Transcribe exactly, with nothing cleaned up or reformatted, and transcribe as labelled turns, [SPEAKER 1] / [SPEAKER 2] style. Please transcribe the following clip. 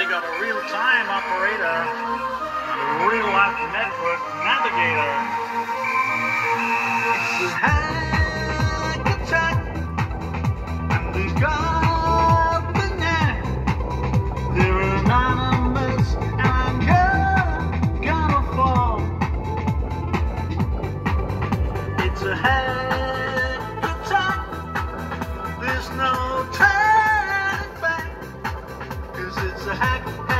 [SPEAKER 1] They got a real-time operator and a real-life network navigator. It's a hack attack, and they got the net. They're anonymous, and you're gonna fall. It's a hack attack. There's no turning back, 'cause it's a hack